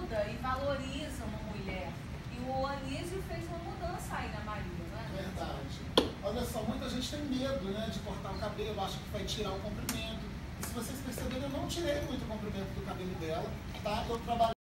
muda e valoriza uma mulher. E o Anísio fez uma mudança aí na Maria, né? Verdade. Olha só, muita gente tem medo, né, de cortar o cabelo, acha que vai tirar o comprimento. E se vocês perceberem, eu não tirei muito o comprimento do cabelo dela, tá? Eu trabalhei